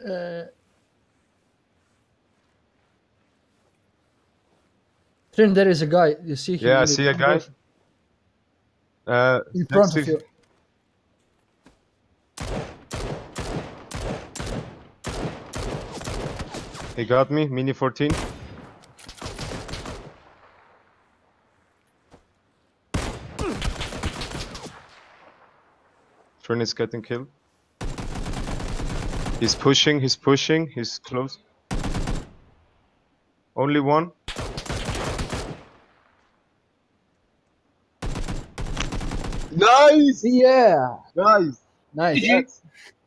Trin, there is a guy. You see him? Yeah, I see a guy. In front of you. He got me, Mini 14. Trin is getting killed. He's pushing, he's close. Only one. Nice! Yeah! Nice! Nice. Yes.